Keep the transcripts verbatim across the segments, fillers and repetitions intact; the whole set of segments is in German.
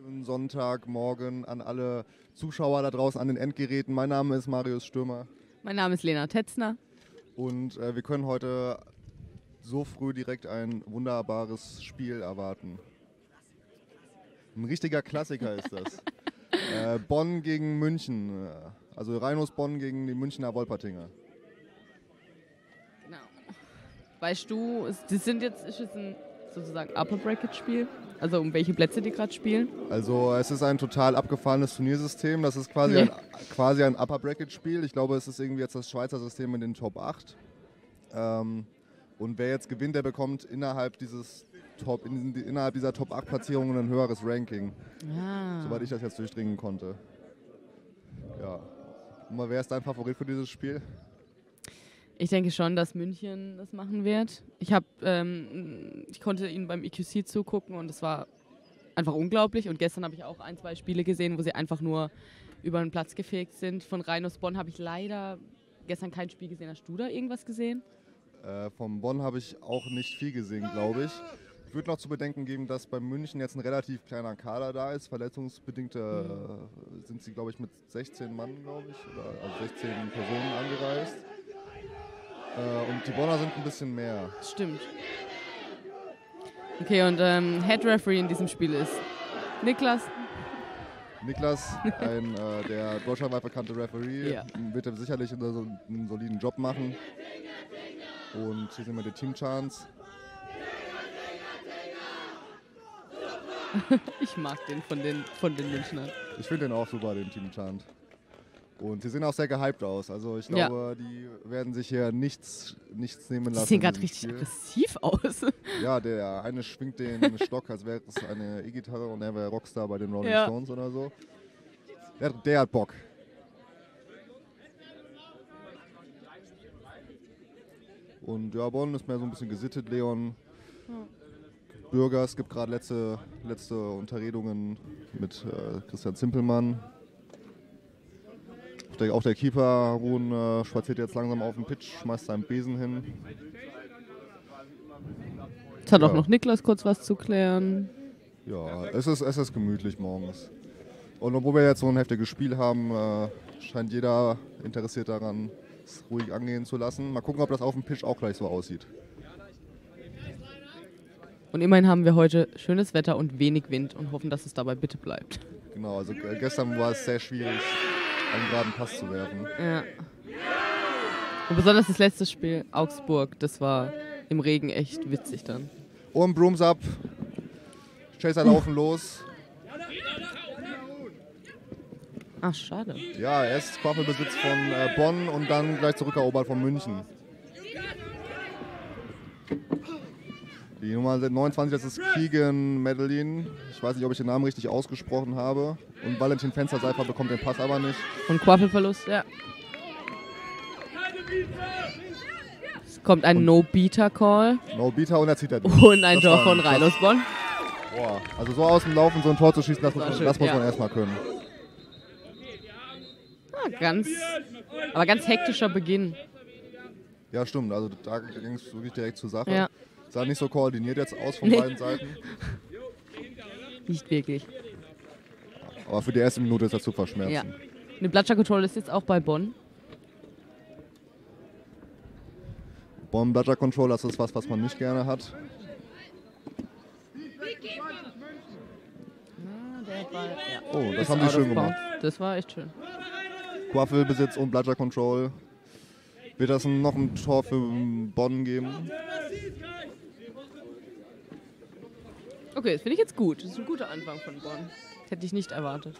Schönen Sonntagmorgen an alle Zuschauer da draußen an den Endgeräten. Mein Name ist Marius Stürmer. Mein Name ist Lena Tetzner. Und äh, wir können heute so früh direkt ein wunderbares Spiel erwarten. Ein richtiger Klassiker ist das. äh, Bonn gegen München. Also Rhinos Bonn gegen die Münchner Wolpertinger. Genau. Weißt du, das sind jetzt ist es ein sozusagen Upper Bracket Spiel? Also um welche Plätze die gerade spielen? Also es ist ein total abgefahrenes Turniersystem. Das ist quasi, nee. ein, quasi ein Upper Bracket Spiel. Ich glaube, es ist irgendwie jetzt das Schweizer System mit den Top acht. Ähm, und wer jetzt gewinnt, der bekommt innerhalb dieses Top, in, innerhalb dieser Top acht Platzierungen ein höheres Ranking. Ah. Soweit ich das jetzt durchdringen konnte. Ja. Und wer ist dein Favorit für dieses Spiel? Ich denke schon, dass München das machen wird. Ich, hab, ähm, ich konnte ihnen beim E Q C zugucken und es war einfach unglaublich. Und gestern habe ich auch ein, zwei Spiele gesehen, wo sie einfach nur über den Platz gefegt sind. Von Rhinos Bonn habe ich leider gestern kein Spiel gesehen. Hast du da irgendwas gesehen? Äh, von Bonn habe ich auch nicht viel gesehen, glaube ich. Ich würde noch zu bedenken geben, dass bei München jetzt ein relativ kleiner Kader da ist. Verletzungsbedingt äh, mhm. sind sie, glaube ich, mit sechzehn Mann, glaube ich, oder also sechzehn Personen angereist. Äh, und die Bonner sind ein bisschen mehr. Stimmt. Okay, und ähm, Head Referee in diesem Spiel ist Niklas. Niklas, ein äh, der deutschlandweit bekannte Referee, ja. wird er sicherlich einen, einen soliden Job machen. Und hier sehen wir die Team Chance. Ich mag den von den, von den Münchnern. Ich finde den auch super, den Team Chant. Und sie sehen auch sehr gehypt aus. Also ich glaube, ja. die werden sich hier nichts, nichts nehmen lassen. Die sehen gerade richtig Spiel. aggressiv aus. Ja, der eine schwingt den Stock, als wäre es eine E-Gitarre und er wäre Rockstar bei den Rolling ja. Stones oder so. Der, der hat Bock. Und ja, Bonn ist mehr so ein bisschen gesittet. Leon ja. Bürger, es gibt gerade letzte, letzte Unterredungen mit äh, Christian Zimpelmann. Der, auch der Keeper Harun äh, spaziert jetzt langsam auf den Pitch, schmeißt seinen Besen hin. Jetzt hat ja. auch noch Niklas kurz was zu klären. Ja, es ist, es ist gemütlich morgens. Und obwohl wir jetzt so ein heftiges Spiel haben, äh, scheint jeder interessiert daran, es ruhig angehen zu lassen. Mal gucken, ob das auf dem Pitch auch gleich so aussieht. Und immerhin haben wir heute schönes Wetter und wenig Wind und hoffen, dass es dabei bitte bleibt. Genau, also äh, gestern war es sehr schwierig, einen geraden Pass zu werfen. Ja. Und besonders das letzte Spiel, Augsburg, das war im Regen echt witzig dann. Und Brooms up. Chaser laufen uh. los. Ach, schade. Ja, erst Quaffelbesitz von äh, Bonn und dann gleich zurückerobert von München. Die Nummer neunundzwanzig, das ist Keegan Madeline. Ich weiß nicht, ob ich den Namen richtig ausgesprochen habe. Und Valentin Fensterseifer bekommt den Pass aber nicht. Und Quaffelverlust, ja. Es kommt ein No-Beater-Call. No-Beater und er zieht er durch. Und ein das Tor von Rhinos Bonn. Boah, also so aus dem Laufen so ein Tor zu schießen, das, das, muss, schön, das muss ja. man erstmal können. Ah, ganz, aber ganz hektischer Beginn. Ja, stimmt. Also da ging es wirklich direkt zur Sache. Ja. Sah nicht so koordiniert jetzt aus von nee. beiden Seiten. Nicht wirklich. Aber für die erste Minute ist das zu verschmerzen. Ja. Eine Bloodshed Control ist jetzt auch bei Bonn. Bonn Bloodshed Control, das ist was, was man nicht gerne hat. Ah, der Ball, ja. Oh, das, das haben die schön gemacht. Das war echt schön. Quaffelbesitz und Bloodshed Control. Wird das noch ein Tor für Bonn geben? Okay, das finde ich jetzt gut. Das ist ein guter Anfang von Bonn. Das hätte ich nicht erwartet.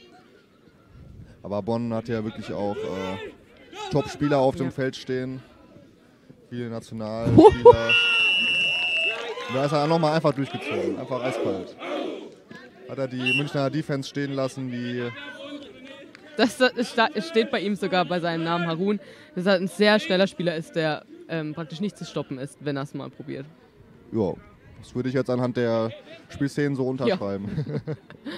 Aber Bonn hat ja wirklich auch äh, Top-Spieler auf ja. dem Feld stehen. Viele Nationalspieler. Da ist er nochmal einfach durchgezogen. Einfach eiskalt. Hat er die Münchner Defense stehen lassen, wie... Das, das steht bei ihm sogar bei seinem Namen Harun, dass er ein sehr schneller Spieler ist, der ähm, praktisch nicht zu stoppen ist, wenn er es mal probiert. Ja, das würde ich jetzt anhand der Spielszenen so unterschreiben. Ja.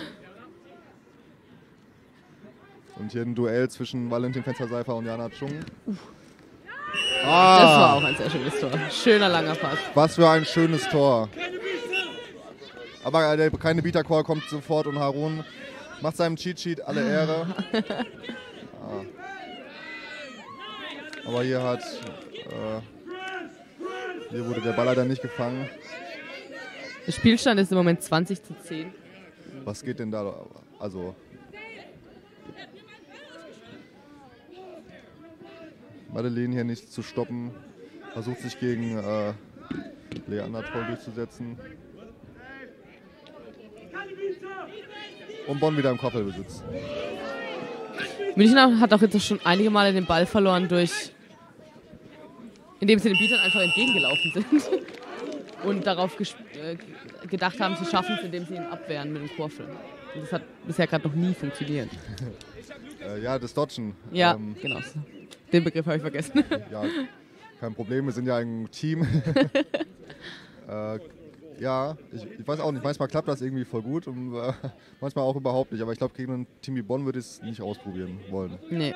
Und hier ein Duell zwischen Valentin Fensterseifer und Jana Chung. Ah, das war auch ein sehr schönes Tor. Schöner langer Pass. Was für ein schönes Tor. Aber der, keine Beater-Call kommt sofort und Harun macht seinem Cheat-Sheet alle Ehre. Ah. Aber hier hat, äh, hier wurde der Ball leider nicht gefangen. Der Spielstand ist im Moment zwanzig zu zehn. Was geht denn da? Also Madeleine hier nicht zu stoppen, versucht sich gegen äh, Leander Troll durchzusetzen. Und Bonn wieder im Koppelbesitz. München hat auch jetzt schon einige Male den Ball verloren durch, indem sie den Beatern einfach entgegengelaufen sind und darauf äh, gedacht haben, sie schaffen es, indem sie ihn abwehren mit dem Quaffel. Und das hat bisher gerade noch nie funktioniert. äh, ja, das Dodgen. Ja, ähm, genau. Den Begriff habe ich vergessen. Ja, kein Problem, wir sind ja ein Team. äh, ja, ich, ich weiß auch nicht, manchmal klappt das irgendwie voll gut und äh, manchmal auch überhaupt nicht. Aber ich glaube, gegen ein Team wie Bonn würde ich es nicht ausprobieren wollen. Nee.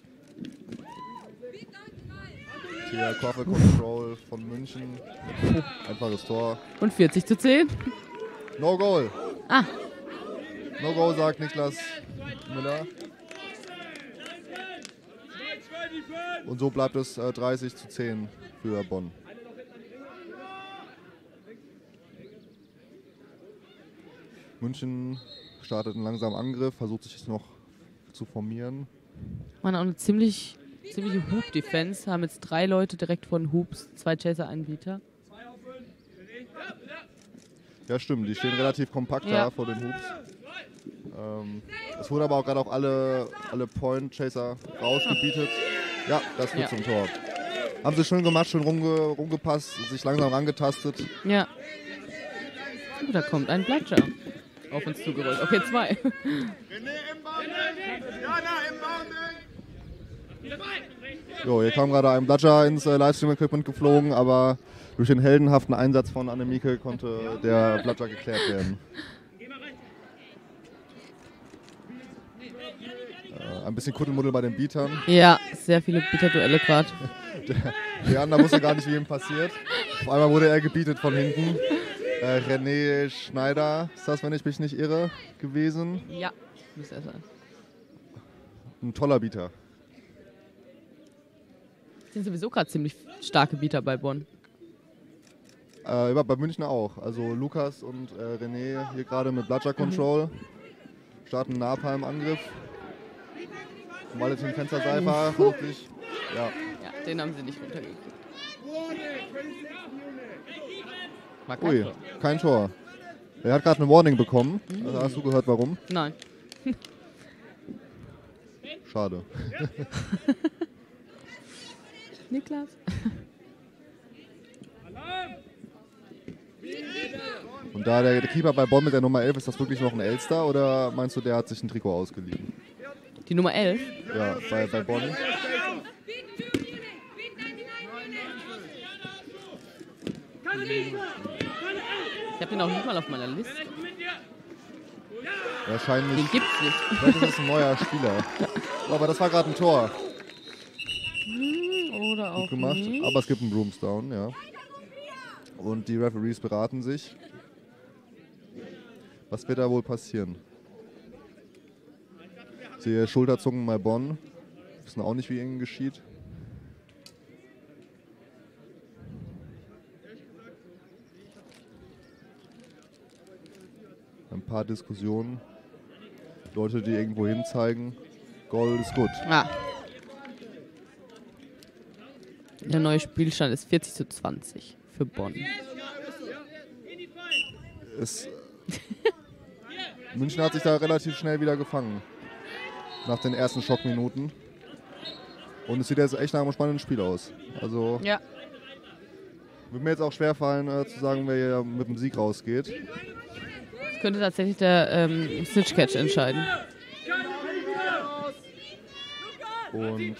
Hier Quaffel Control von München. Einfaches Tor. Und vierzig zu zehn? No Goal. Ah. No Goal, sagt Niklas Müller. Und so bleibt es äh, dreißig zu zehn für Bonn. München startet einen langsamen Angriff, versucht sich jetzt noch zu formieren. Man auch eine ziemlich, ziemliche Hoop-Defense. Haben jetzt drei Leute direkt von Hoops, zwei Chaser, einen Beater. Ja, stimmt, die stehen relativ kompakt Ja. da vor den Hoops. Ähm, es wurden aber auch gerade auch alle, alle Point-Chaser rausgebietet. Ja, das wird Ja. zum Tor. Haben sie schön gemacht, schön rumge rumgepasst, sich langsam rangetastet. Ja. Oh, da kommt ein Bludger auf uns zugerollt. Okay, zwei. René im Bounding! Jana im Bounding! Jo, hier kam gerade ein Bludger ins äh, Livestream-Equipment geflogen, aber durch den heldenhaften Einsatz von Annemieke konnte der Bludger geklärt werden. Äh, ein bisschen Kuddelmuddel bei den Beatern. Ja, sehr viele Beater-Duelle gerade. Der Leander wusste gar nicht, wie ihm passiert. Auf einmal wurde er gebietet von hinten. Äh, René Schneider ist das, wenn ich mich nicht irre, gewesen. Ja, muss er sein. Ein toller Beater. Sind sowieso gerade ziemlich starke Beater bei Bonn. Äh, ja, bei München auch. Also Lukas und äh, René hier gerade mit Bludger Control. Mhm. Starten einen Napalm-Angriff. Valentin Fensterseifer, vermutlich. Ja. Ja, den haben sie nicht runtergekriegt. War kein Ui, Tor. kein Tor. Er hat gerade eine Warning bekommen. Also hast du gehört, warum? Nein. Schade. Niklas? Und da der, der Keeper bei Bonn mit der Nummer elf, ist das wirklich noch ein Elster oder meinst du, der hat sich ein Trikot ausgeliehen? Die Nummer elf? Ja, bei, bei Bonn. Ich habe den auch nicht mal auf meiner Liste. Wahrscheinlich. Den gibt's nicht. Vielleicht ist es ein neuer Spieler. Aber das war gerade ein Tor. Oder auch Gut gemacht. nicht. Aber es gibt einen Broomstown, ja. Und die Referees beraten sich. Was wird da wohl passieren? Ich sehe Schulterzucken bei Bonn. Wir wissen auch nicht, wie ihnen geschieht. Ein paar Diskussionen. Leute, die irgendwo hin zeigen. Goal ist gut. Ah. Der neue Spielstand ist vierzig zu zwanzig für Bonn. Es München hat sich da relativ schnell wieder gefangen. Nach den ersten Schockminuten. Und es sieht jetzt echt nach einem spannenden Spiel aus. Also Ja. würde mir jetzt auch schwer fallen, äh, zu sagen, wer hier mit dem Sieg rausgeht. Das könnte tatsächlich der ähm, Snitch-Catch entscheiden. Und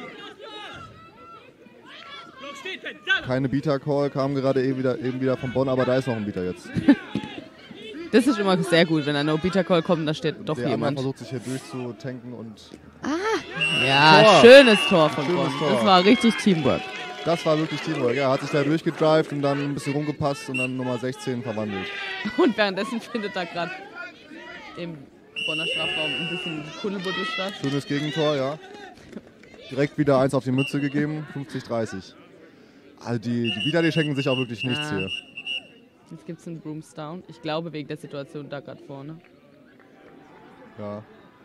keine Beater-Call kam gerade eben wieder, eben wieder von Bonn, aber da ist noch ein Beater jetzt. Das ist immer sehr gut, wenn ein No-Beater-Call kommt, da steht doch Der andere jemand. versucht sich hier durchzutanken und Ja, Tor. schönes Tor von Schönes Bonn. Tor. Das war richtig Teamwork. Das war wirklich Teamwork. Er hat sich da durchgedrived und dann ein bisschen rumgepasst und dann Nummer sechzehn verwandelt. Und währenddessen findet da gerade im Bonner Strafraum ein bisschen Kuddelbuddel statt. Schönes Gegentor, ja. Direkt wieder eins auf die Mütze gegeben, fünfzig dreißig. Also die, die Wieder, die schenken sich auch wirklich nichts Ah. hier. Jetzt gibt es einen Broomstown. Ich glaube wegen der Situation da gerade vorne. Ja.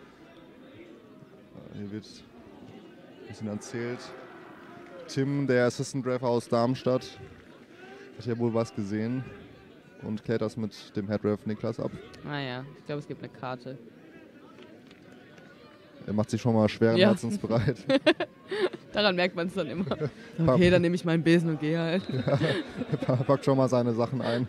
Hier wird ein bisschen erzählt. Tim, der Assistant Referee aus Darmstadt, hat hier wohl was gesehen und klärt das mit dem Head Ref Niklas ab. Naja, ah ich glaube es gibt eine Karte. Er macht sich schon mal schweren Ja. Herzens bereit. Daran merkt man es dann immer. Okay, dann nehme ich meinen Besen und gehe halt. Er packt schon mal seine Sachen ein.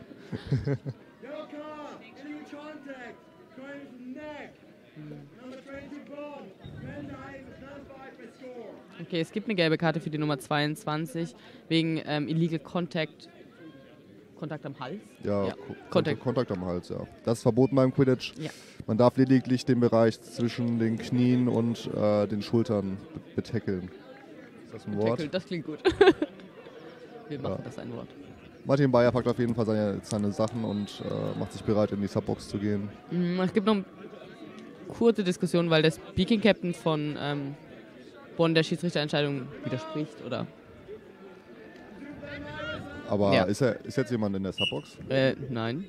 Okay, es gibt eine gelbe Karte für die Nummer zweiundzwanzig wegen ähm, Illegal Contact. Kontakt am Hals? Ja, Ja, Ko- Kontakt. Kontakt. Kontakt am Hals, ja. Das ist verboten beim Quidditch. Ja. Man darf lediglich den Bereich zwischen den Knien und äh, den Schultern be- betackeln. Ist das ein Wort? Tackle, das klingt gut. Wir machen Ja. das ein Wort. Martin Bayer packt auf jeden Fall seine, seine Sachen und äh, macht sich bereit, in die Subbox zu gehen. Mm, Es gibt noch eine kurze Diskussion, weil der Speaking Captain von ähm, Bonn der Schiedsrichterentscheidung widerspricht, oder? Aber Ja. ist, er, ist jetzt jemand in der Subbox? Äh, nein.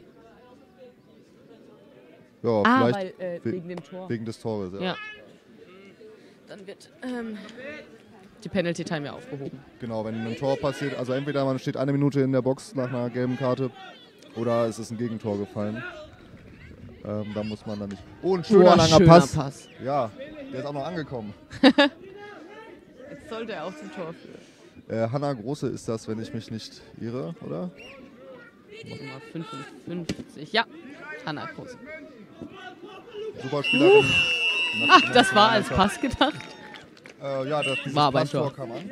Ja, Ah, vielleicht weil, äh, we- wegen dem Tor. wegen des Tores. Ja. Ja. Dann wird ähm, die Penalty Time ja aufgehoben. Genau, wenn ein Tor passiert, also entweder man steht eine Minute in der Box nach einer gelben Karte oder es ist ein Gegentor gefallen. Ähm, da muss man dann nicht. Oh, ein schöner Boah, langer schöner Pass. Pass. Ja, der ist auch noch angekommen. Jetzt sollte er auch zum Tor führen. Äh, Hanna Große ist das, wenn ich mich nicht irre, oder? Nummer fünfundfünfzig. Ja, Hanna Groß. Super Spielerin. Ach, das war als Pass gedacht. Äh, ja, das, dieses War aber ein Passtor Tor. kam an.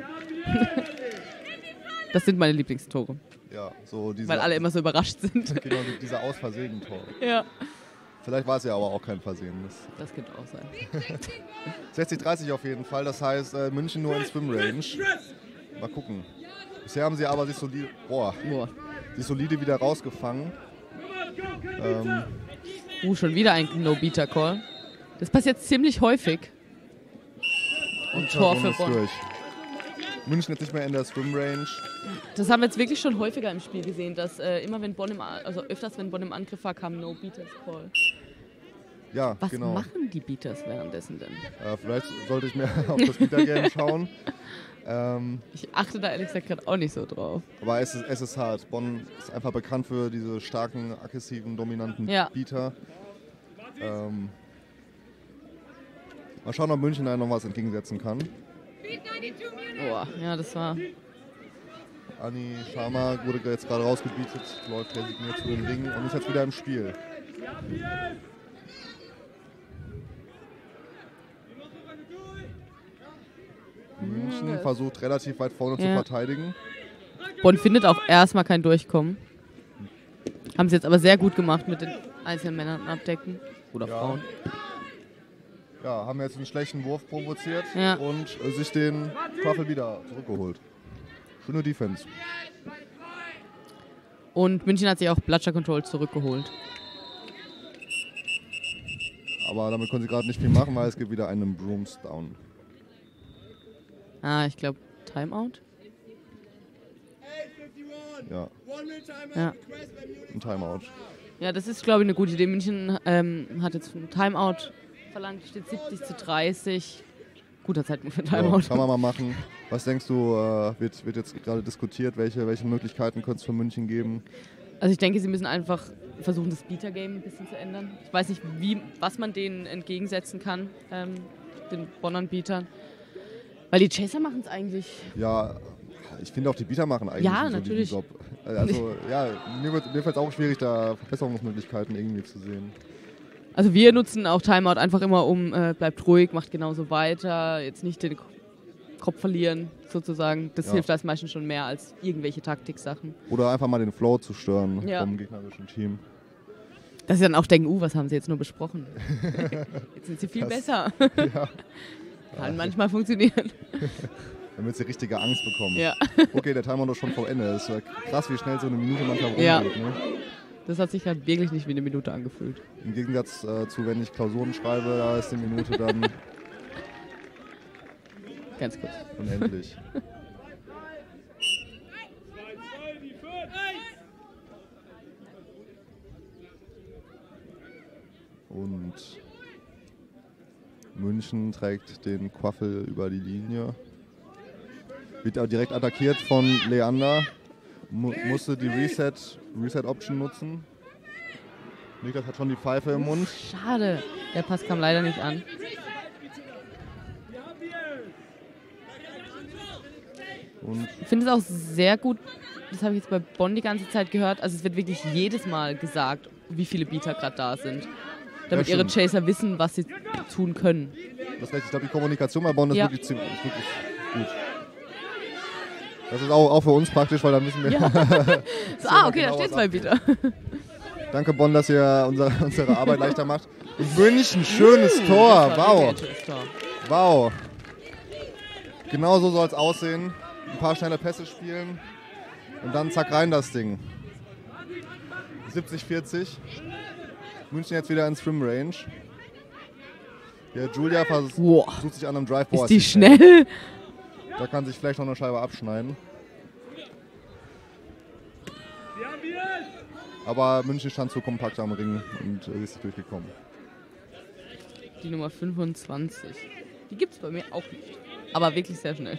Das sind meine Lieblingstore, Ja, so diese, weil alle immer so überrascht sind. genau, die- dieser aus Versehen Tor. Ja. Vielleicht war es ja aber auch kein Versehen. Das Das könnte auch sein. sechzig dreißig auf jeden Fall, das heißt äh, München nur in Swim Range. Mal gucken. Bisher haben sie aber sich solide, boah, Boah. sich solide wieder rausgefangen. Ähm, Uh, schon wieder ein No-Beater-Call. Das passiert ziemlich häufig. Und Tor für ist Bonn. durch. München jetzt nicht mehr in der Swim Range. Das haben wir jetzt wirklich schon häufiger im Spiel gesehen, dass äh, immer wenn Bonn im, A- also öfters wenn Bonn im Angriff war, kam No-Beaters-Call. Ja, Was genau. machen die Beaters währenddessen denn? Äh, vielleicht sollte ich mehr auf das Bieter-Game schauen. Ähm, Ich achte da ehrlich gesagt gerade auch nicht so drauf. aber es ist, es ist hart. Bonn ist einfach bekannt für diese starken, aggressiven, dominanten Ja. Bieter. Ähm, mal schauen, ob München da noch was entgegensetzen kann. Boah, ja, das war. Anni Sharma wurde jetzt gerade rausgebietet, läuft resigniert zu den Ringen und ist jetzt wieder im Spiel. München versucht relativ weit vorne zu Ja. verteidigen. Bonn findet auch erstmal kein Durchkommen. Haben sie jetzt aber sehr gut gemacht mit den einzelnen Männern abdecken. Oder Ja. Frauen. Ja, haben jetzt einen schlechten Wurf provoziert Ja. und äh, sich den Quaffel wieder zurückgeholt. Schöne Defense. Und München hat sich auch Bloodshed Control zurückgeholt. Aber damit können sie gerade nicht viel machen, weil es gibt wieder einen Broomstown. Ah, ich glaube Timeout. Ja, Ja. ein Timeout. Ja, das ist, glaube ich, eine gute Idee. München ähm, hat jetzt ein Timeout verlangt, steht siebzig zu dreißig. Guter Zeitpunkt für ein Ja, Timeout. kann man mal machen. Was denkst du, äh, wird, wird jetzt gerade diskutiert? Welche, welche Möglichkeiten könnte es für München geben? Also ich denke, sie müssen einfach versuchen, das Beater-Game ein bisschen zu ändern. Ich weiß nicht, wie, was man denen entgegensetzen kann, ähm, den Bonnern Beatern. Weil die Chaser machen es eigentlich. Ja, ich finde auch die Bieter machen eigentlich Ja, einen soliden natürlich. Job. Also ja, mir, wird- mir fällt es auch schwierig, da Verbesserungsmöglichkeiten irgendwie zu sehen. Also wir nutzen auch Timeout einfach immer um, äh, bleibt ruhig, macht genauso weiter, jetzt nicht den Ko- Kopf verlieren sozusagen. Das Ja. hilft als meistens schon mehr als irgendwelche Taktiksachen. Oder einfach mal den Flow zu stören Ja. vom gegnerischen Team. Dass sie dann auch denken, uh, was haben sie jetzt nur besprochen? Jetzt sind sie viel Das- besser. Ja. Kann manchmal funktionieren. Damit sie richtige Angst bekommen. Ja. Okay, der Timer ist schon vor Ende. Das ist ja krass, wie schnell so eine Minute manchmal rumgeht. Ja. Ne? Das hat sich halt wirklich nicht wie eine Minute angefühlt. Im Gegensatz äh, zu, wenn ich Klausuren schreibe, da ist die Minute dann Ganz kurz. unendlich. Und München trägt den Quaffel über die Linie. Wird auch direkt attackiert von Leander. Mu musste die Reset, Reset Option nutzen. Niklas hat schon die Pfeife im Mund. Schade. Der Pass kam leider nicht an. Und Ich finde es auch sehr gut, das habe ich jetzt bei Bonn die ganze Zeit gehört, also es wird wirklich jedes Mal gesagt, wie viele Beater gerade da sind. Damit Ja, ihre stimmt. Chaser wissen, was sie tun können. das heißt, ich glaube, die Kommunikation bei Bonn ist, Ja. wirklich, ziemlich, ist wirklich gut. Das ist auch, auch für uns praktisch, weil dann müssen wir... Ja. So, ah, okay, da genau, steht was zwei abgeht. Beater. Danke Bonn, dass ihr unsere, unsere Arbeit leichter macht. Und München, schönes Tor, Das war wow. wirklich ein schönes Tor. Wow. Genau so soll es aussehen. Ein paar schnelle Pässe spielen und dann zack rein das Ding. siebzig vierzig. München jetzt wieder in Swim Range. Der Julia versucht Wow. sich an einem Drive. Boah, Ist die die schnell? Da kann sich vielleicht noch eine Scheibe abschneiden. Aber München stand zu kompakt am Ring und ist nicht durchgekommen. Die Nummer fünfundzwanzig. Die gibt es bei mir auch nicht. Aber wirklich sehr schnell.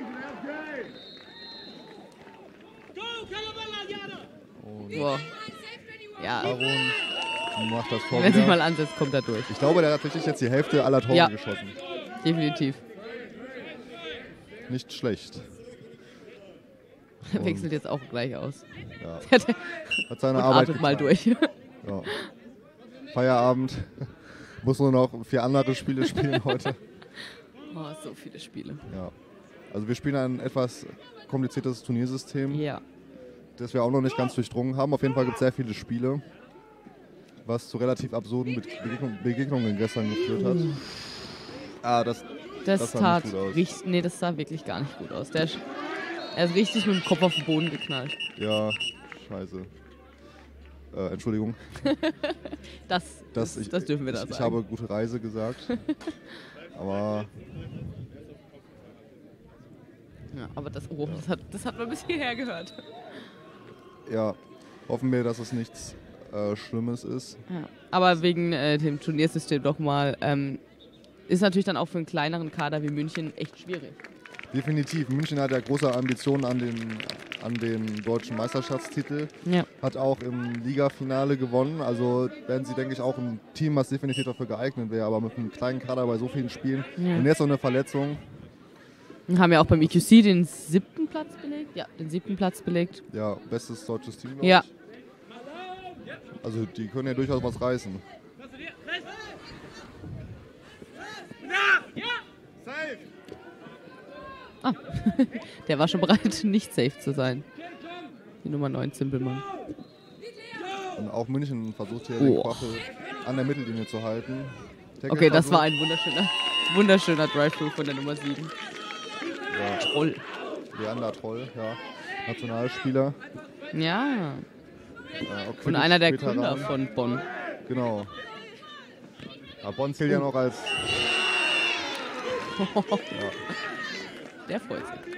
Und Wow. Ja, Aaron macht das Tor wenn sie wieder. mal ansetzt, kommt er durch. Ich glaube, der hat tatsächlich jetzt die Hälfte aller Tore Ja. geschossen. Definitiv. Nicht schlecht. Er wechselt jetzt auch gleich aus. Ja. Der Hat seine und Arbeit atmet mal getan. durch. Ja. Feierabend. Muss nur noch vier andere Spiele spielen heute. Oh, so viele Spiele. Ja. Also wir spielen ein etwas kompliziertes Turniersystem, Ja. das wir auch noch nicht ganz durchdrungen haben. Auf jeden Fall gibt es sehr viele Spiele, was zu relativ absurden Be- Begegnung, Begegnungen gestern geführt hat. Ah, das, Das, Das sah tat nicht gut aus. richtig, nee, das sah wirklich gar nicht gut aus. Der, ist- er ist richtig mit dem Kopf auf den Boden geknallt. ja, scheiße. Äh, Entschuldigung, Das, das, das, ich, das dürfen wir da ich, ich sagen. habe gute Reise gesagt. Aber Ja, aber das, oh, das, hat, das hat man bis hierher gehört. ja, hoffen wir, dass es nichts äh, Schlimmes ist. Ja. Aber wegen äh, dem Turniersystem doch mal, ähm, ist natürlich dann auch für einen kleineren Kader wie München echt schwierig. Definitiv. München hat ja große Ambitionen an den, an den deutschen Meisterschaftstitel. Ja. Hat auch im Ligafinale gewonnen. Also werden sie, denke ich, auch ein Team, was definitiv dafür geeignet wäre. Aber mit einem kleinen Kader bei so vielen Spielen. Ja. Und jetzt noch eine Verletzung. Und haben ja auch beim E Q C den siebten Platz belegt. Ja, den siebten Platz belegt. Ja, bestes deutsches Team, glaube Ja. ich. Also die können ja durchaus was reißen. Safe! Der war schon bereit, nicht safe zu sein. Die Nummer neun, Zimpelmann. Und auch München versucht hier den Oh. Quaffel an der Mittellinie zu halten. Tackle Okay, das versucht. war ein wunderschöner, wunderschöner Drive-Thru von der Nummer sieben. Ja, Toll. Leander Troll, ja. Nationalspieler. Ja. Äh, auch Und einer der Quidditch-Veteran. Gründer von Bonn. Genau. Ja, Bonn zählt ja noch als. Der freut sich.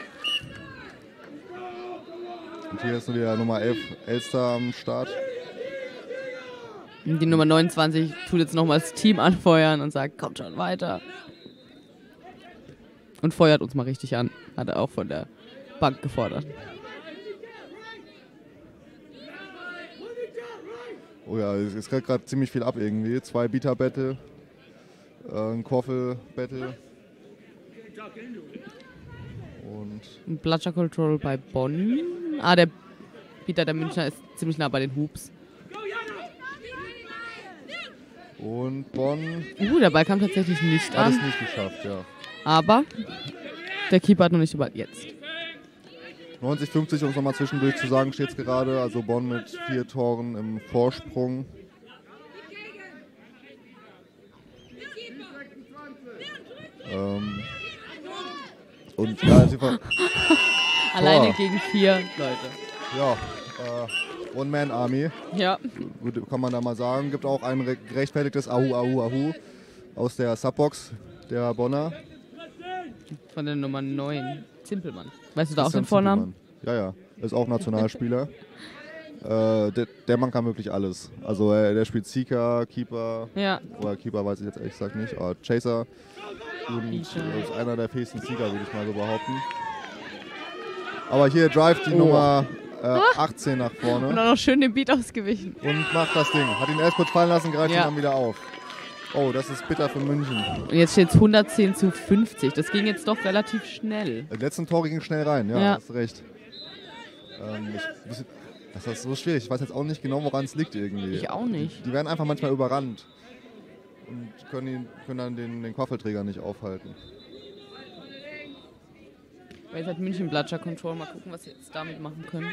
Und hier ist nur wieder Nummer elf Elster am Start. Und die Nummer neunundzwanzig tut jetzt nochmal das Team anfeuern und sagt, kommt schon weiter. Und feuert uns mal richtig an. Hat er auch von der Bank gefordert. Oh ja, es es geht gerade ziemlich viel ab irgendwie. Zwei Bieter-Battle, äh, ein Quaffel-Battle. Und Und Bloodshed Control bei Bonn. Ah, der Peter der Münchner ist ziemlich nah bei den Hoops. Und Bonn Uh, der Ball kam tatsächlich nicht hat es an. nicht geschafft, ja. Aber der Keeper hat noch nicht über jetzt. neunzig fünfzig, um es nochmal zwischendurch zu sagen, steht es gerade. Also Bonn mit vier Toren im Vorsprung. Ähm, Und ja, sie ver- Alleine Tor. gegen vier Leute. ja, äh, One-Man-Army, Ja. gut, kann man da mal sagen. Gibt auch ein re- gerechtfertigtes Ahu, Ahu, Ahu aus der Subbox der Bonner. Von der Nummer neun. Zimpelmann. Weißt du da auch Christian den Vornamen? Zimpelmann. Ja, ja, ist auch Nationalspieler. äh, der, der Mann kann wirklich alles. Also äh, der spielt Seeker, Keeper, Ja. oder Keeper weiß ich jetzt ehrlich gesagt nicht, aber Chaser. Und Keeper. äh, ist einer der fähigsten Sieger, würde ich mal so behaupten. Aber hier drive die Oh. Nummer äh, achtzehn nach Und vorne auch noch schön den Beat ausgewichen. und macht das Ding. Hat ihn erst kurz fallen lassen, greift Ja. ihn dann wieder auf. Oh, das ist bitter für München. Und jetzt steht es hundertzehn zu fünfzig. Das ging jetzt doch relativ schnell. Die letzten Tore gingen schnell rein, ja, Ja. hast recht. Ähm, ich, das ist so schwierig. Ich weiß jetzt auch nicht genau, woran es liegt irgendwie. Ich auch nicht. Die, die werden einfach manchmal überrannt und können, ihn, können dann den, den Koffelträger nicht aufhalten. Weil jetzt hat München Bloodsher Control. Mal gucken, was sie jetzt damit machen können.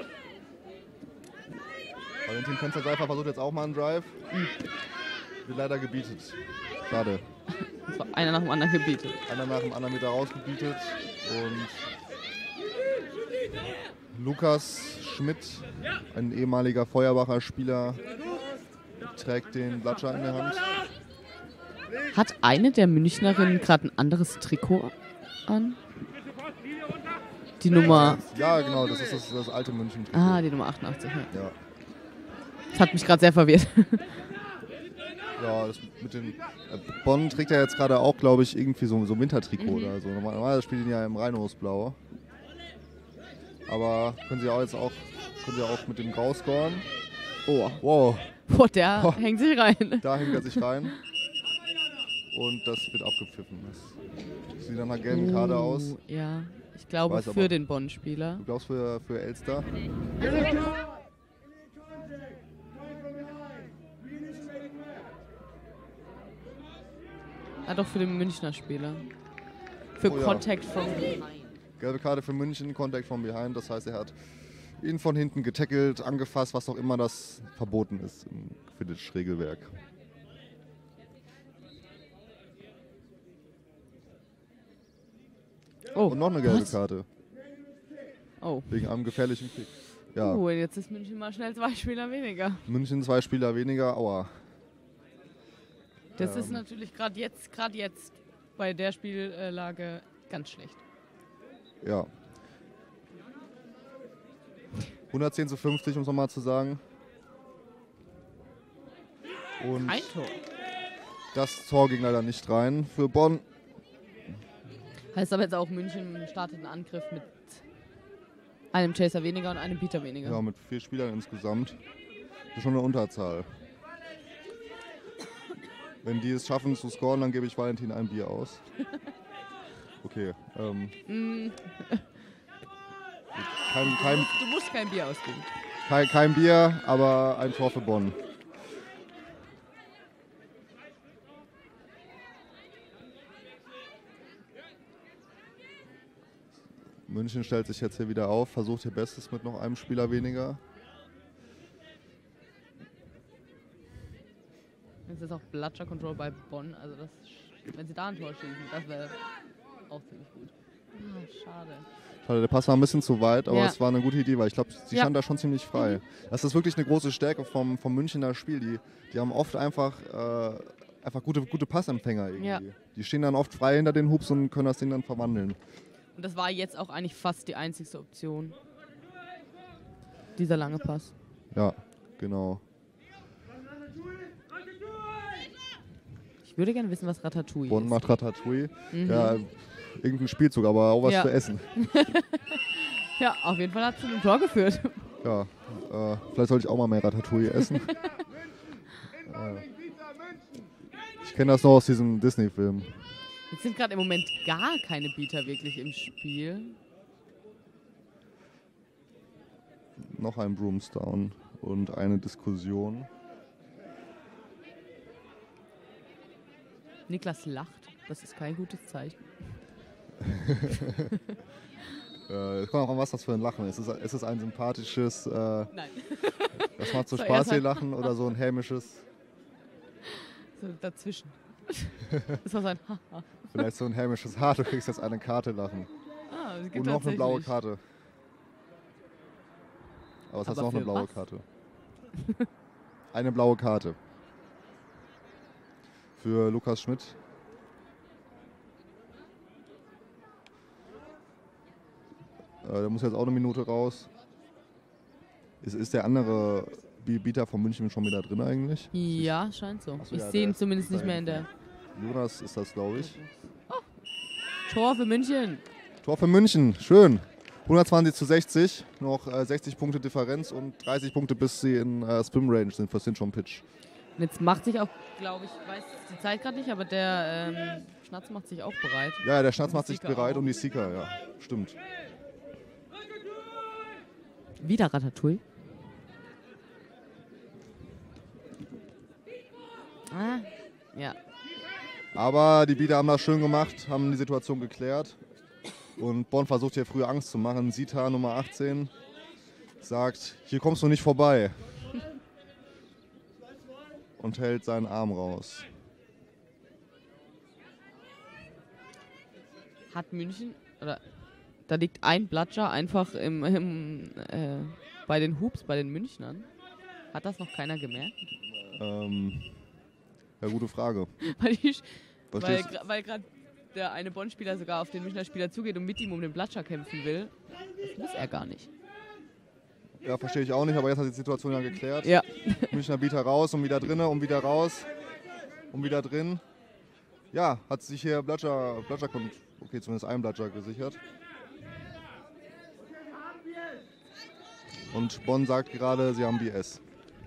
Valentin Fensterseifer versucht jetzt auch mal einen Drive. Wird leider gebietet. Schade. Das war einer nach dem anderen gebietet. Einer nach dem anderen wieder rausgebietet. Und Lukas Schmidt, ein ehemaliger Feuerbacher Spieler, trägt den Bloodsher in der Hand. Hat eine der Münchnerinnen gerade ein anderes Trikot an? Die Nummer. Ja, genau, das ist das, das alte München. Ah, die Nummer achtundachtzig. Ja. Ja. Das hat mich gerade sehr verwirrt. Ja, das mit den. Äh, Bonn trägt ja jetzt gerade auch, glaube ich, irgendwie so, so ein Wintertrikot Mhm. oder so. Normalerweise spielen die ja im Rheinhosblau. Aber können sie auch jetzt auch, können sie auch mit dem Grau scoren. Oh. Wow, Boah, der Oh. hängt sich rein. da hängt er sich rein. Und das wird abgepfiffen. Das sieht nach einer gelben Karte aus. Oh, ja, ich glaube Weiß für aber- den Bonn-Spieler. Du glaubst für, für Elster? Ah, doch für den Münchner Spieler. Für Oh ja. Contact from behind. Gelbe Karte für München, Contact from behind. Das heißt, er hat ihn von hinten getackelt, angefasst, was auch immer das verboten ist im Quidditch-Regelwerk. Oh, Und noch eine gelbe was? Karte, Oh. wegen einem gefährlichen Kick. Ja, Oh, jetzt ist München mal schnell zwei Spieler weniger. München zwei Spieler weniger, aua. Das ist Ähm. natürlich gerade jetzt, gerade jetzt bei der Spiellage ganz schlecht. Ja. hundertzehn zu fünfzig, um es nochmal zu sagen. Und Ein Tor. das Tor ging leider nicht rein für Bonn. Heißt aber jetzt auch, München startet einen Angriff mit einem Chaser weniger und einem Beater weniger. Ja, mit vier Spielern insgesamt. Das ist schon eine Unterzahl. Wenn die es schaffen zu scoren, dann gebe ich Valentin ein Bier aus. Okay. Ähm, Mm, kein, kein, du musst kein Bier ausgeben. kein, kein Bier, aber ein Tor für Bonn. München stellt sich jetzt hier wieder auf, versucht ihr Bestes mit noch einem Spieler weniger. Jetzt ist auch Bloodsher Control bei Bonn. Also das, wenn sie da ein Tor schießen, das wäre auch ziemlich gut. Ah, schade. Schade, der Pass war ein bisschen zu weit, aber Ja. es war eine gute Idee, weil ich glaube, sie Ja. stand da schon ziemlich frei. Das ist wirklich eine große Stärke vom, vom Münchner Spiel. Die, die haben oft einfach, äh, einfach gute, gute Passempfänger irgendwie. Ja. Die stehen dann oft frei hinter den Hoops und können das Ding dann verwandeln. Und das war jetzt auch eigentlich fast die einzigste Option. Dieser lange Pass. Ja, genau. Ich würde gerne wissen, was Ratatouille Bonn ist. macht Ratatouille. Mhm. Ja, irgendein Spielzug, aber auch was Ja. zu essen. Ja, auf jeden Fall hat es zu einem Tor geführt. Ja, äh, vielleicht sollte ich auch mal mehr Ratatouille essen. äh, ich kenne das noch aus diesem Disney-Film. Jetzt sind gerade im Moment gar keine Beater wirklich im Spiel. Noch ein Broomstown und eine Diskussion. Niklas lacht. Das ist kein gutes Zeichen. Äh, es kommt auch an, was das für ein Lachen ist. Es ist, es ist ein sympathisches, äh, Nein. das macht so So, Spaß erst hier mal- lachen oder so ein hämisches, So dazwischen. Das war so ein Haha. vielleicht so ein hämisches, ha, du kriegst jetzt eine Karte lachen. Ja, es gibt Und noch eine blaue tatsächlich. Karte. Aber was heißt Aber noch eine für blaue was? Karte? Eine blaue Karte. Für Lukas Schmidt. Äh, der muss jetzt auch eine Minute raus. Ist, ist der andere Bieter von München schon wieder drin eigentlich? Ja, scheint so. Ach so, Ich ja, sehe der ihn ist zumindest nicht da mehr in der hinten. Jonas ist das, glaube ich. Tor für München. Tor für München, schön. hundertzwanzig zu sechzig, noch äh, sechzig Punkte Differenz und dreißig Punkte, bis sie in äh, Swim-Range sind für Sinchon Pitch. Und jetzt macht sich auch, glaube ich, weiß die Zeit gerade nicht, aber der ähm, Schnatz macht sich auch bereit. Ja, ja, der Schnatz Und die macht sich Seeker bereit auch. und die Seeker, ja, stimmt. Wieder Ratatouille. Ah, ja. Aber die Bieter haben das schön gemacht, haben die Situation geklärt. Und Bonn versucht hier früh Angst zu machen. Sita Nummer achtzehn sagt, hier kommst du nicht vorbei. Und hält seinen Arm raus. Hat München, oder da liegt ein Blatscher einfach im, im, äh, bei den Hoops, bei den Münchnern. Hat das noch keiner gemerkt? Ähm, ja, gute Frage. Weil, die- weil, Verstehst gra- weil gerade der eine Bonn-Spieler sogar auf den Münchner Spieler zugeht und mit ihm um den Blatscher kämpfen will. Das muss er gar nicht. Ja, verstehe ich auch nicht, aber jetzt hat die Situation ja geklärt. Ja. Münchner Bieter raus und wieder drinne und wieder raus und wieder drin. Ja, hat sich hier Blatscher, Blatscher kommt, okay, zumindest ein Blatscher gesichert. Und Bonn sagt gerade, sie haben B S.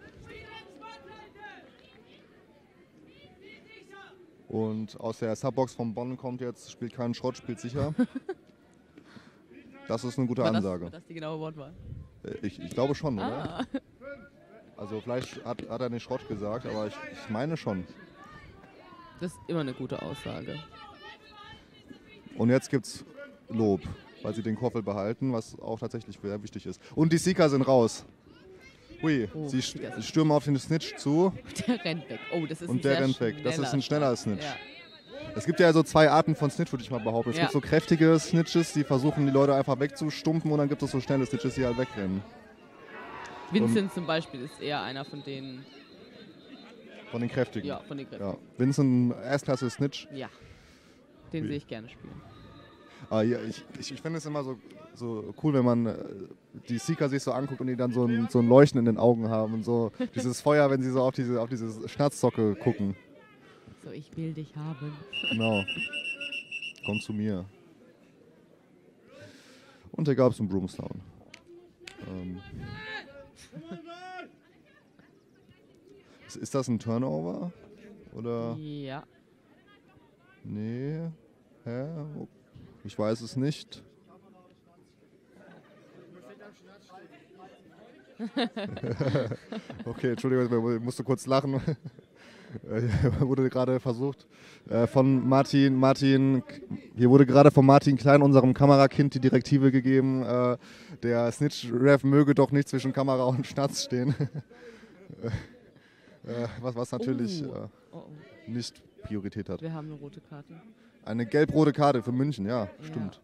Und aus der Subbox von Bonn kommt jetzt, spielt keinen Schrott, spielt sicher. Das ist eine gute War das, Ansage. war das die genaue Wortwahl? Äh, Ich, ich glaube schon, oder? Ah. Also vielleicht hat, hat er nicht Schrott gesagt, aber ich, ich meine schon. Das ist immer eine gute Aussage. Und jetzt gibt's Lob, weil sie den Koffel behalten, was auch tatsächlich sehr wichtig ist. Und die Seeker sind raus. Hui, Oh, sie, Seeker st sind- sie stürmen auf den Snitch zu Der rennt weg. Oh, das ist ein und der sehr rennt weg. Das ist ein schneller Snitch. Ja. Es gibt ja so zwei Arten von Snitch, würde ich mal behaupten. Es Ja. gibt so kräftige Snitches, die versuchen, die Leute einfach wegzustumpfen, und dann gibt es so schnelle Snitches, die halt wegrennen. Vincent zum Beispiel ist eher einer von denen. Von den kräftigen. Ja, von den Kräften. Ja. Vincent, Erstklasse Snitch. Ja. Den Wie? sehe ich gerne spielen. Aber ja, ich ich, ich finde es immer so, so cool, wenn man äh, die Seeker sich so anguckt und die dann so ein, so ein Leuchten in den Augen haben und so dieses Feuer, wenn sie so auf diese, auf diese Schnatzzocke gucken. So, ich will dich haben. Genau. Komm zu mir. Und da gab es einen Broomstown. Ähm. Ist, ist das ein Turnover? Oder? Ja. Nee. Hä? Ich weiß es nicht. Okay, Entschuldigung, ich musste kurz lachen. Hier wurde gerade versucht äh, von Martin, Martin, hier wurde gerade von Martin Klein, unserem Kamerakind, die Direktive gegeben, äh, der Snitch-Ref möge doch nicht zwischen Kamera und Schnatz stehen. äh, was, was natürlich Oh. äh, Oh, oh. nicht Priorität hat. Wir haben eine rote Karte. Eine gelb-rote Karte für München, ja, stimmt.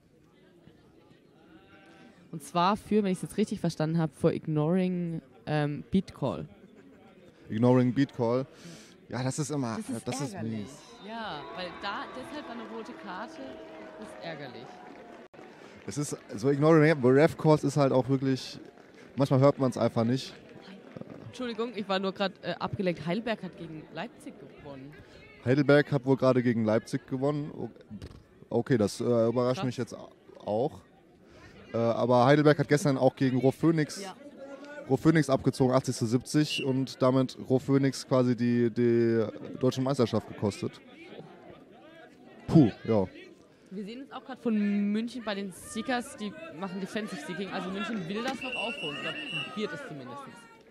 Und zwar für, wenn ich es jetzt richtig verstanden habe, for ignoring ähm, Beat Call. Ignoring Beat Call. Ja, das ist immer, Das ist das ist ärgerlich. mies. Ja, weil da deshalb eine rote Karte ist ärgerlich. Es ist, so Ignoring Ref Calls ist halt auch wirklich, manchmal hört man es einfach nicht. Entschuldigung, ich war nur gerade äh, abgelenkt. Heidelberg hat gegen Leipzig gewonnen. Heidelberg hat wohl gerade gegen Leipzig gewonnen. O- Okay, das äh, überrascht Krass. mich jetzt auch. Äh, aber Heidelberg hat gestern auch gegen Roh Phoenix, Ja. Roh Phoenix abgezogen, achtzig zu siebzig, und damit Roh Phoenix quasi die, die deutsche Meisterschaft gekostet. Puh, ja. Wir sehen es auch gerade von München bei den Seekers, die machen Defensive Seeking. Also München will das noch aufholen, oder probiert es zumindest.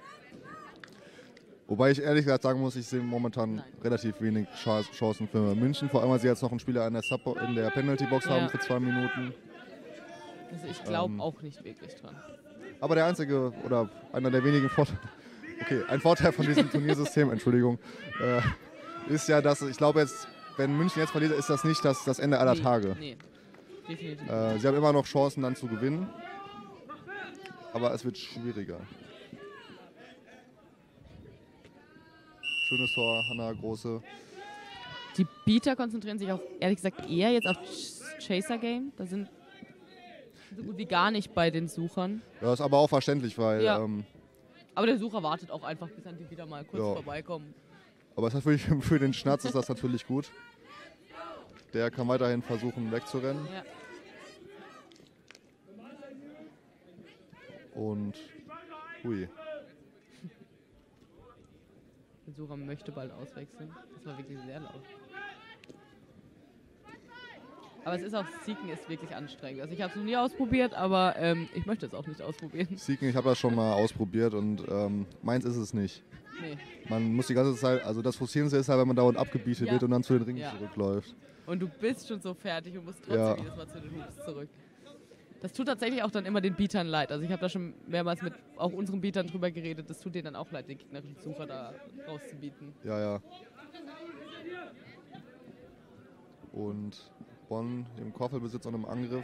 Wobei ich ehrlich gesagt sagen muss, ich sehe momentan Nein. relativ wenig Cha- Chancen für München. Vor allem, weil sie jetzt noch einen Spieler in der, Sub in der Penalty-Box Ja. haben für zwei Minuten. Also ich glaube Ähm. auch nicht wirklich dran. Aber der einzige oder einer der wenigen Vorteile, okay, ein Vorteil von diesem Turniersystem, Entschuldigung, äh, ist ja, dass ich glaube jetzt, wenn München jetzt verliert, ist das nicht das, das Ende aller nee, Tage. Nee. definitiv. Äh, sie haben immer noch Chancen dann zu gewinnen. Aber es wird schwieriger. Schönes Tor, Hanna Große. Die Bieter konzentrieren sich auch ehrlich gesagt eher jetzt auf Chaser-Game. Da sind so gut wie gar nicht bei den Suchern. Ja, ist aber auch verständlich, weil... Ja. Ähm, Aber der Sucher wartet auch einfach, bis dann die wieder mal kurz Ja. vorbeikommen. aber es ist natürlich, für den Schnatz ist das natürlich gut. Der kann weiterhin versuchen wegzurennen. Ja. Und... Hui. Der Sucher möchte bald auswechseln. Das war wirklich sehr laut. Aber es ist auch, Seeken ist wirklich anstrengend. Also ich habe es noch nie ausprobiert, aber ähm, ich möchte es auch nicht ausprobieren. Seeken, ich habe das schon mal ausprobiert und ähm, meins ist es nicht. Nee. Man muss die ganze Zeit, also das Frustrierendste ist halt, wenn man dauernd abgebietet Ja. wird und dann zu den Ringen Ja. zurückläuft. Und du bist schon so fertig und musst trotzdem Ja. jedes Mal zu den Hoops zurück. Das tut tatsächlich auch dann immer den Bietern leid. Also ich habe da schon mehrmals mit auch unseren Bietern drüber geredet. Das tut denen dann auch leid, den gegnerischen Sucher da rauszubieten. Ja, ja. Und Bonn im Koffelbesitz und im Angriff.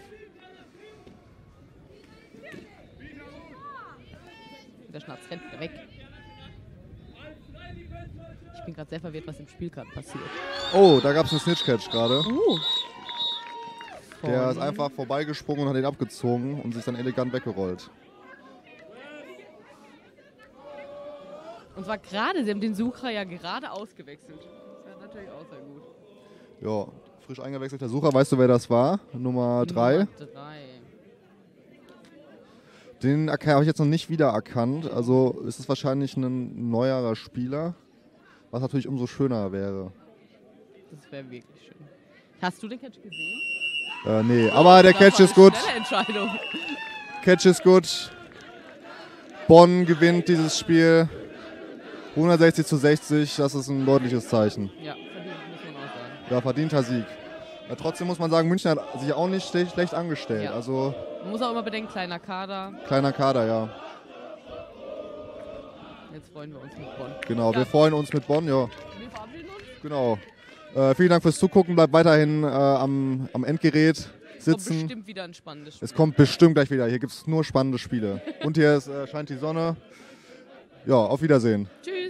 Der Schnatz rennt wieder weg. Ich bin gerade sehr verwirrt, was im Spiel gerade passiert. Oh, da gab es einen Snitch-Catch gerade. Uh. Der ist Von- einfach vorbeigesprungen und hat ihn abgezogen und sich dann elegant weggerollt. Und zwar gerade, sie haben den Sucher ja gerade ausgewechselt. Das wäre natürlich auch sehr gut. Ja, frisch eingewechselter Sucher. Weißt du, wer das war? Nummer drei. Nummer drei. Den habe ich jetzt noch nicht wiedererkannt. Also ist es wahrscheinlich ein neuerer Spieler, was natürlich umso schöner wäre. Das wäre wirklich schön. Hast du den Catch gesehen? Äh, nee, aber der Das war Catch eine ist gut. Schnelle Entscheidung. Catch ist gut. Bonn gewinnt dieses Spiel. hundertsechzig zu sechzig, das ist ein deutliches Zeichen. Ja, verdient, muss man auch sagen. Ja, verdienter Sieg. Ja, trotzdem muss man sagen, München hat sich auch nicht schlecht, schlecht angestellt. Ja. Also Man muss auch immer bedenken, kleiner Kader. kleiner Kader, ja. Jetzt freuen wir uns mit Bonn. Genau, Ja. wir freuen uns mit Bonn, ja. Wir verabschieden uns. Genau. Äh, vielen Dank fürs Zugucken. Bleibt weiterhin äh, am, am Endgerät Kommt sitzen. bestimmt wieder ein spannendes Spiel. Es kommt bestimmt gleich wieder. Hier gibt es nur spannende Spiele. Und hier ist, äh, scheint die Sonne. Ja, auf Wiedersehen. Tschüss.